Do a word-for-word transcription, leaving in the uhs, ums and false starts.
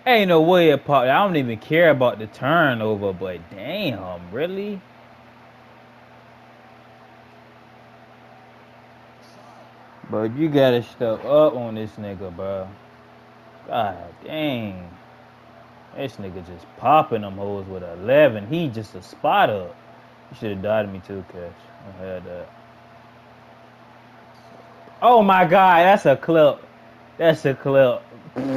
Ain't no way it popped. I don't even care about the turnover, but damn, really? But you gotta step up on this nigga, bro. God dang. This nigga just popping them hoes with eleven. He just a spot up. You should have died me too, Cash. I had that. Oh my god, that's a clip. That's a clip.